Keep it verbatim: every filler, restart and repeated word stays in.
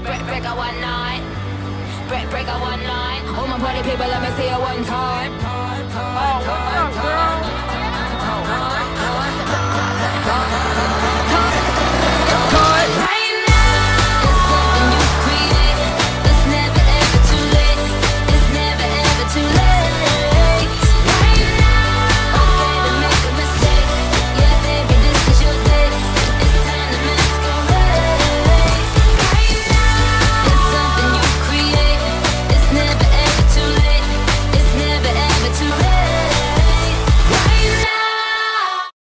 Break, break a one night. Break, break a one night. All my party people, let me see you one time.